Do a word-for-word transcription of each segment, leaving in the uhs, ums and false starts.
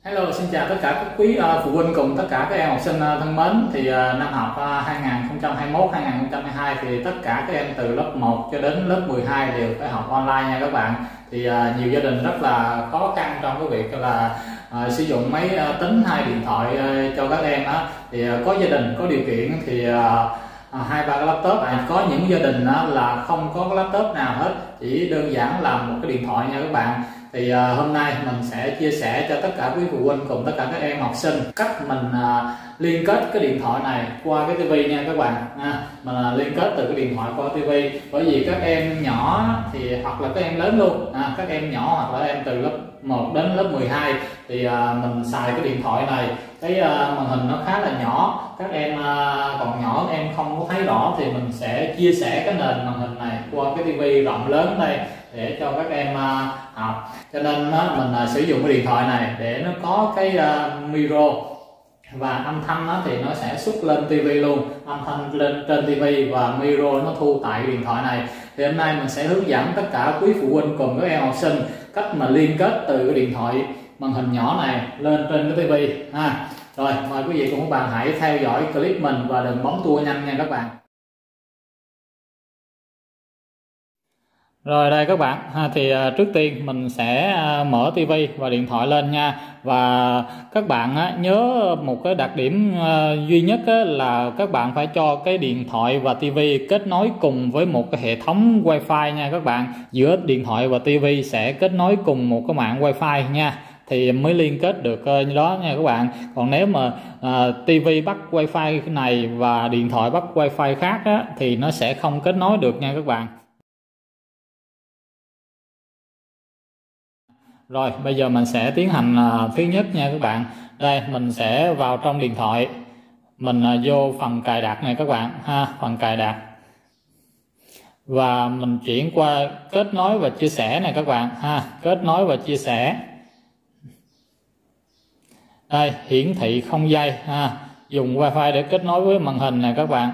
Hello, xin chào tất cả các quý uh, phụ huynh cùng tất cả các em học sinh uh, thân mến. Thì uh, năm học uh, hai nghìn không trăm hai mươi mốt hai nghìn không trăm hai mươi hai thì tất cả các em từ lớp một cho đến lớp mười hai đều phải học online nha các bạn. Thì uh, nhiều gia đình rất là khó khăn trong cái việc là uh, sử dụng máy uh, tính hay điện thoại uh, cho các em á. Thì uh, có gia đình có điều kiện thì uh, hai ba cái laptop, à, có những gia đình uh, là không có cái laptop nào hết, chỉ đơn giản là một cái điện thoại nha các bạn. Thì uh, hôm nay mình sẽ chia sẻ cho tất cả quý phụ huynh cùng tất cả các em học sinh cách mình uh, liên kết cái điện thoại này qua cái tivi nha các bạn. À, mình uh, liên kết từ cái điện thoại qua tivi, bởi vì các em nhỏ thì hoặc là các em lớn luôn, à, các em nhỏ hoặc là em từ lớp một đến lớp mười hai thì uh, mình xài cái điện thoại này, cái uh, màn hình nó khá là nhỏ, các em uh, còn nhỏ em không có thấy rõ thì mình sẽ chia sẻ cái nền màn hình này qua cái tivi rộng lớn đây để cho các em uh, học. Cho nên uh, mình uh, sử dụng cái điện thoại này để nó có cái uh, micro và âm thanh nó thì nó sẽ xuất lên tivi luôn, âm thanh lên trên tivi và micro nó thu tại cái điện thoại này. Thì hôm nay mình sẽ hướng dẫn tất cả quý phụ huynh cùng các em học sinh cách mà liên kết từ cái điện thoại màn hình nhỏ này lên trên cái tivi ha. Rồi mời quý vị cùng các bạn hãy theo dõi clip mình và đừng bấm tua nhanh nha các bạn. Rồi đây các bạn ha, thì uh, trước tiên mình sẽ uh, mở tivi và điện thoại lên nha. Và các bạn uh, nhớ một cái đặc điểm uh, duy nhất uh, là các bạn phải cho cái điện thoại và tivi kết nối cùng với một cái hệ thống wifi nha các bạn. Giữa điện thoại và tivi sẽ kết nối cùng một cái mạng wifi nha, thì mới liên kết được uh, đó nha các bạn. Còn nếu mà uh, tivi bắt wifi này và điện thoại bắt wifi khác á, thì nó sẽ không kết nối được nha các bạn. Rồi bây giờ mình sẽ tiến hành uh, thứ nhất nha các bạn. Đây mình sẽ vào trong điện thoại, mình uh, vô phần cài đặt này các bạn ha, phần cài đặt, và mình chuyển qua kết nối và chia sẻ này các bạn ha, kết nối và chia sẻ. Đây hiển thị không dây ha, dùng wifi để kết nối với màn hình này các bạn.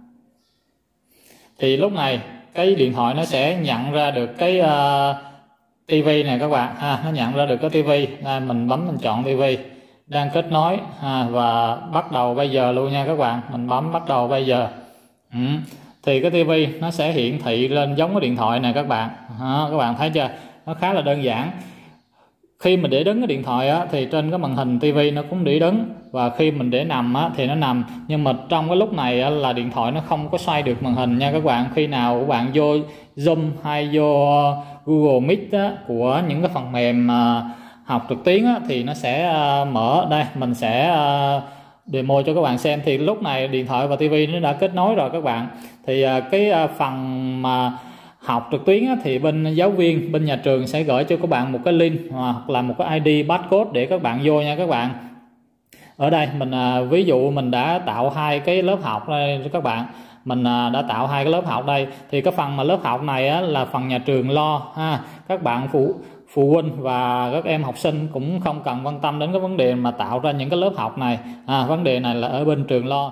Thì lúc này cái điện thoại nó sẽ nhận ra được cái uh, tivi này các bạn ha, nó nhận ra được cái tivi. Đây mình bấm mình chọn tivi đang kết nối ha, và bắt đầu bây giờ luôn nha các bạn. Mình bấm bắt đầu bây giờ. Ừ. Thì cái tivi nó sẽ hiển thị lên giống cái điện thoại này các bạn. Ha, các bạn thấy chưa? Nó khá là đơn giản. Khi mình để đứng cái điện thoại á, thì trên cái màn hình tivi nó cũng để đứng, và khi mình để nằm á, thì nó nằm. Nhưng mà trong cái lúc này á, là điện thoại nó không có xoay được màn hình nha các bạn. Khi nào các bạn vô Zoom hay vô Google Meet á, của những cái phần mềm uh, học trực tuyến á, thì nó sẽ uh, mở. Đây mình sẽ uh, demo cho các bạn xem. Thì lúc này điện thoại và tivi nó đã kết nối rồi các bạn. Thì uh, cái uh, phần mà học trực tuyến á, thì bên giáo viên, bên nhà trường sẽ gửi cho các bạn một cái link hoặc là một cái i đê passcode để các bạn vô nha các bạn. Ở đây mình uh, ví dụ mình đã tạo hai cái lớp học đây các bạn. Mình đã tạo hai cái lớp học đây. Thì cái phần mà lớp học này á, là phần nhà trường lo ha. Các bạn phụ phụ huynh và các em học sinh cũng không cần quan tâm đến cái vấn đề mà tạo ra những cái lớp học này. À, vấn đề này là ở bên trường lo.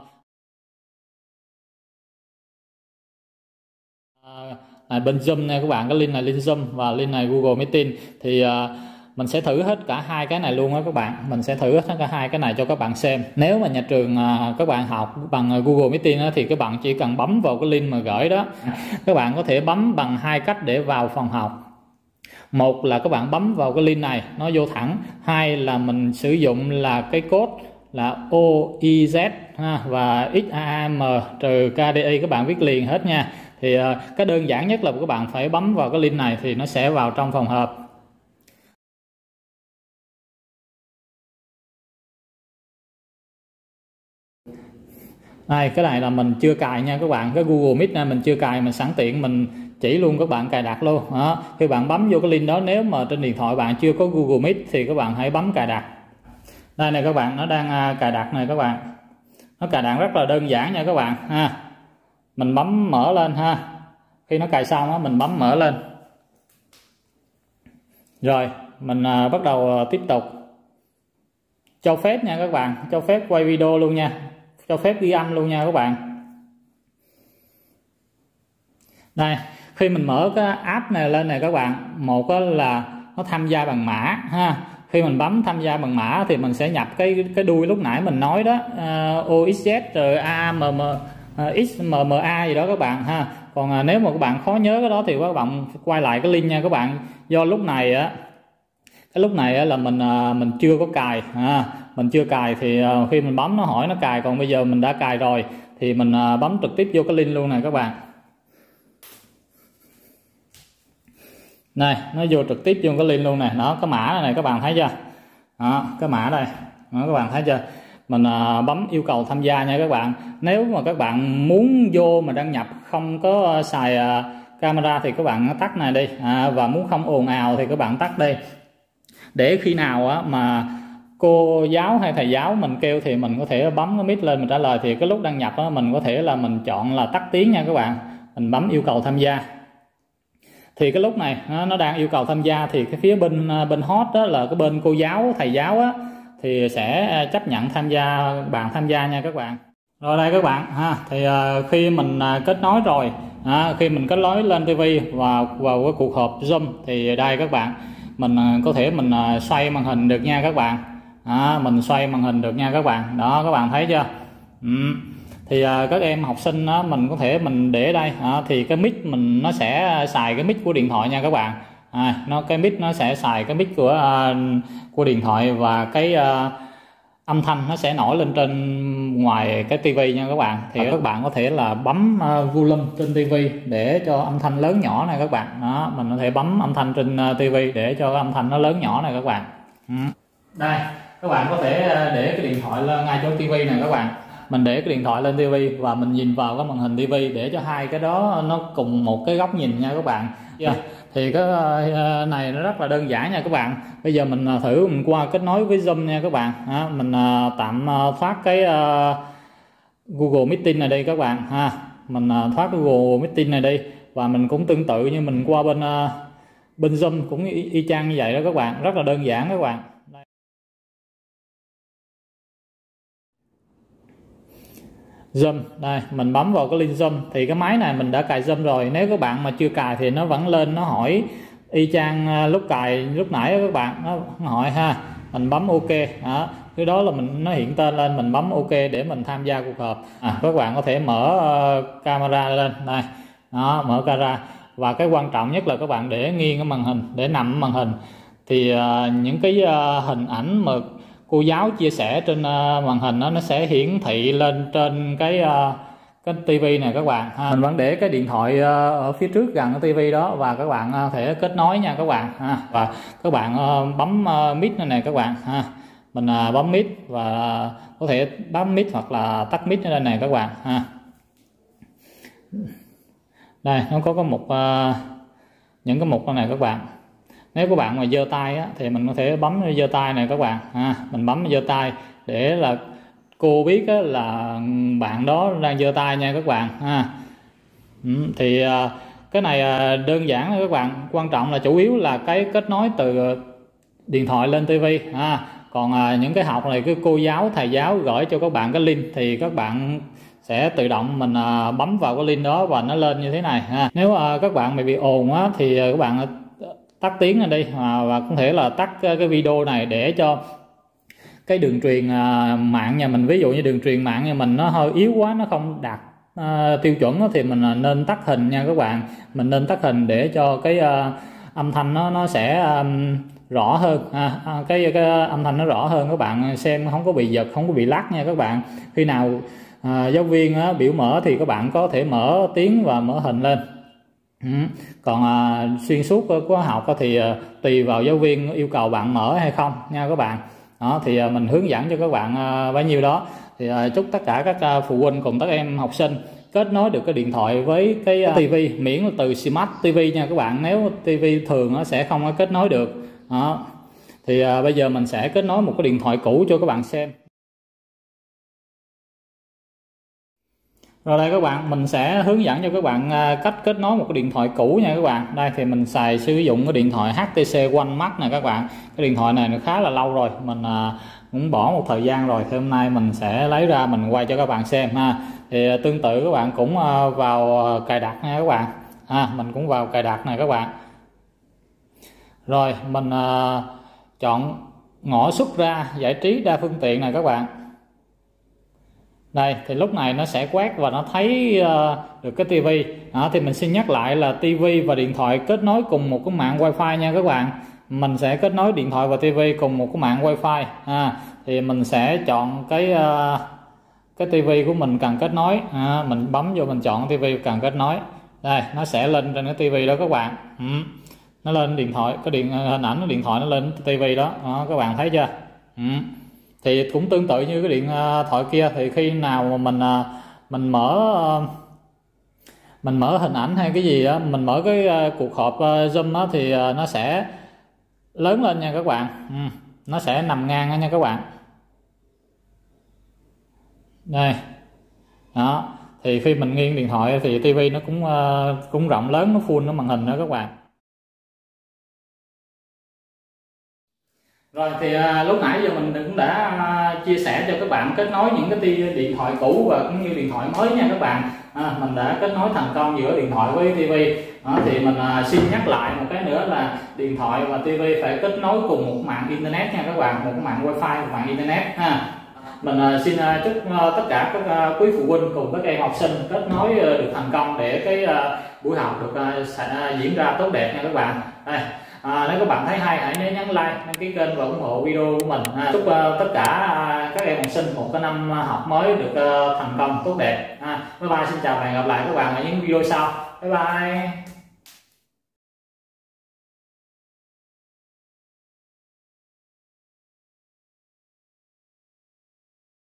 À, này, bên Zoom nha các bạn, cái link này link Zoom và link này Google Meeting. Thì uh, mình sẽ thử hết cả hai cái này luôn á các bạn. Mình sẽ thử hết cả hai cái này cho các bạn xem. Nếu mà nhà trường à, các bạn học bằng Google Meeting á, thì các bạn chỉ cần bấm vào cái link mà gửi đó. Các bạn có thể bấm bằng hai cách để vào phòng học. Một là các bạn bấm vào cái link này nó vô thẳng. Hai là mình sử dụng là cái code là O I Z ha, và X A M trừ K D I, các bạn viết liền hết nha. Thì à, cái đơn giản nhất là các bạn phải bấm vào cái link này thì nó sẽ vào trong phòng họp. Đây, cái này là mình chưa cài nha các bạn. Cái Google Meet này mình chưa cài, mình sẵn tiện mình chỉ luôn các bạn cài đặt luôn đó. Khi bạn bấm vô cái link đó, nếu mà trên điện thoại bạn chưa có Google Meet thì các bạn hãy bấm cài đặt. Đây này các bạn, nó đang cài đặt này các bạn. Nó cài đặt rất là đơn giản nha các bạn ha. Mình bấm mở lên ha. Khi nó cài xong á, mình bấm mở lên. Rồi mình bắt đầu tiếp tục. Cho phép nha các bạn, cho phép quay video luôn nha, cho phép ghi âm luôn nha các bạn. Đây, khi mình mở cái app này lên này các bạn, một là nó tham gia bằng mã ha. khi mình bấm tham gia bằng mã thì mình sẽ nhập cái cái đuôi lúc nãy mình nói đó, uh, o ích zét rồi a a em em x em em a gì đó các bạn ha. Còn à, nếu mà các bạn khó nhớ cái đó thì các bạn quay lại cái link nha các bạn. Do lúc này á, cái lúc này á, là mình à, mình chưa có cài, à, mình chưa cài thì à, khi mình bấm nó hỏi nó cài, còn bây giờ mình đã cài rồi thì mình à, bấm trực tiếp vô cái link luôn này các bạn. Này, nó vô trực tiếp vô cái link luôn này, nó cái mã này, này các bạn thấy chưa? Đó, cái mã đây, đó, các bạn thấy chưa? Mình à, bấm yêu cầu tham gia nha các bạn. Nếu mà các bạn muốn vô mà đăng nhập không có xài à, camera thì các bạn tắt này đi, à, và muốn không ồn ào thì các bạn tắt đi, để khi nào á, mà cô giáo hay thầy giáo mình kêu thì mình có thể bấm cái mic lên mình trả lời. Thì cái lúc đăng nhập á, mình có thể là mình chọn là tắt tiếng nha các bạn. Mình bấm yêu cầu tham gia thì cái lúc này nó đang yêu cầu tham gia, thì cái phía bên bên hot đó là cái bên cô giáo thầy giáo á, thì sẽ chấp nhận tham gia, bạn tham gia nha các bạn. Rồi đây các bạn ha, thì uh, khi mình uh, kết nối rồi, à, khi mình kết nối lên tivi và vào cái cuộc họp Zoom thì đây các bạn, mình uh, có thể mình uh, xoay màn hình được nha các bạn. À, mình xoay màn hình được nha các bạn. Đó các bạn thấy chưa? Ừ. Thì uh, các em học sinh đó, mình có thể mình để đây, à, thì cái mic mình nó sẽ xài cái mic của điện thoại nha các bạn. À, nó cái mic nó sẽ xài cái mic của uh, của điện thoại, và cái uh, âm thanh nó sẽ nổi lên trên ngoài cái tivi nha các bạn. Thì các bạn có thể là bấm uh, volume trên tivi để cho âm thanh lớn nhỏ này các bạn. Đó, mình có thể bấm âm thanh trên uh, tivi để cho âm thanh nó lớn nhỏ này các bạn. Ừ. Đây, các bạn có thể để cái điện thoại lên ngay chỗ tivi này các bạn. Mình để cái điện thoại lên tivi và mình nhìn vào cái màn hình tivi để cho hai cái đó nó cùng một cái góc nhìn nha các bạn. Yeah. Thì cái này nó rất là đơn giản nha các bạn. Bây giờ mình thử mình qua kết nối với Zoom nha các bạn. À, mình tạm thoát cái uh, Google Meeting này đi các bạn ha. Mình thoát cái Google Meeting này đi, và mình cũng tương tự như mình qua bên uh, bên Zoom cũng y, y chang như vậy đó các bạn. Rất là đơn giản các bạn. Zoom đây, mình bấm vào cái link Zoom thì cái máy này mình đã cài Zoom rồi. Nếu các bạn mà chưa cài thì nó vẫn lên, nó hỏi y chang lúc cài lúc nãy đó các bạn, nó hỏi ha. Mình bấm OK đó, cái đó là mình nó hiện tên lên, mình bấm OK để mình tham gia cuộc họp. À, các bạn có thể mở uh, camera lên đây, đó, mở camera. Và cái quan trọng nhất là các bạn để nghiêng cái màn hình, để nằm màn hình thì uh, những cái uh, hình ảnh mà cô giáo chia sẻ trên uh, màn hình đó, nó sẽ hiển thị lên trên cái uh, cái tivi này các bạn ha. Mình vẫn để cái điện thoại uh, ở phía trước gần cái tivi đó, và các bạn uh, thể kết nối nha các bạn ha. Và các bạn uh, bấm uh, mic này này các bạn ha. Mình uh, bấm mic và uh, có thể bấm mic hoặc là tắt mic ở đây này các bạn ha. Đây nó có cái mục uh, những cái mục này các bạn. Nếu các bạn mà giơ tay á, thì mình có thể bấm giơ tay này các bạn ha. Mình bấm giơ tay để là cô biết á, là bạn đó đang giơ tay nha các bạn ha. Ừ, thì à, cái này à, đơn giản là các bạn, quan trọng là chủ yếu là cái kết nối từ điện thoại lên tivi ha. Còn à, những cái học này cái cô giáo thầy giáo gửi cho các bạn cái link thì các bạn sẽ tự động mình à, bấm vào cái link đó và nó lên như thế này ha. Nếu à, các bạn mà bị ồn á thì các bạn tắt tiếng này đi, à, và có thể là tắt cái video này để cho cái đường truyền à, mạng nhà mình, ví dụ như đường truyền mạng nhà mình nó hơi yếu quá, nó không đạt à, tiêu chuẩn đó, thì mình nên tắt hình nha các bạn. Mình nên tắt hình để cho cái à, âm thanh nó nó sẽ à, rõ hơn, à, cái, cái âm thanh nó rõ hơn, các bạn xem không có bị giật, không có bị lắc nha các bạn. Khi nào à, giáo viên á, biểu mở thì các bạn có thể mở tiếng và mở hình lên. Ừ. Còn à, xuyên suốt của học thì à, tùy vào giáo viên yêu cầu bạn mở hay không nha các bạn. Đó thì à, mình hướng dẫn cho các bạn à, bấy nhiêu đó. Thì à, chúc tất cả các à, phụ huynh cùng các em học sinh kết nối được cái điện thoại với cái, cái tivi, miễn là từ Smart ti vi nha các bạn. Nếu tivi thường nó sẽ không có kết nối được. Đó. Thì à, bây giờ mình sẽ kết nối một cái điện thoại cũ cho các bạn xem. Rồi đây các bạn, mình sẽ hướng dẫn cho các bạn cách kết nối một cái điện thoại cũ nha các bạn. Đây thì mình xài sử dụng cái điện thoại hát tê xê One Max này các bạn. Cái điện thoại này nó khá là lâu rồi, mình cũng bỏ một thời gian rồi. Thì hôm nay mình sẽ lấy ra mình quay cho các bạn xem ha. Thì tương tự các bạn cũng vào cài đặt nha các bạn. À, mình cũng vào cài đặt này các bạn. Rồi mình chọn ngõ xuất ra giải trí đa phương tiện này các bạn. Đây thì lúc này nó sẽ quét và nó thấy uh, được cái tivi. Đó, thì mình xin nhắc lại là tivi và điện thoại kết nối cùng một cái mạng wifi nha các bạn. Mình sẽ kết nối điện thoại và tivi cùng một cái mạng wifi. À, thì mình sẽ chọn cái uh, cái tivi của mình cần kết nối. À, mình bấm vô mình chọn tivi cần kết nối. Đây nó sẽ lên trên cái tivi đó các bạn. Ừ. Nó lên điện thoại, cái điện hình ảnh của điện thoại nó lên tivi đó. Đó các bạn thấy chưa? Ừ. Thì cũng tương tự như cái điện thoại kia, thì khi nào mà mình mình mở mình mở hình ảnh hay cái gì đó, mình mở cái cuộc họp Zoom đó, thì nó sẽ lớn lên nha các bạn. Ừ. Nó sẽ nằm ngang nha các bạn. Đây đó, thì khi mình nghiêng điện thoại thì tivi nó cũng cũng rộng lớn, nó full nó màn hình đó các bạn. Rồi thì à, lúc nãy giờ mình cũng đã à, chia sẻ cho các bạn kết nối những cái điện thoại cũ và cũng như điện thoại mới nha các bạn. À, mình đã kết nối thành công giữa điện thoại với tivi. Đó, thì mình à, xin nhắc lại một cái nữa là điện thoại và tivi phải kết nối cùng một mạng internet nha các bạn, một mạng wifi, một mạng internet ha. Mình à, xin à, chúc à, tất cả các à, quý phụ huynh cùng các em học sinh kết nối à, được thành công để cái à, buổi học được à, sẽ diễn ra tốt đẹp nha các bạn. Đây. À, nếu các bạn thấy hay hãy nhớ nhấn like, đăng ký kênh và ủng hộ video của mình. À, chúc uh, tất cả uh, các em học sinh một cái năm học mới được uh, thành công tốt đẹp. À, bye bye, xin chào và hẹn gặp lại các bạn ở những video sau. Bye bye.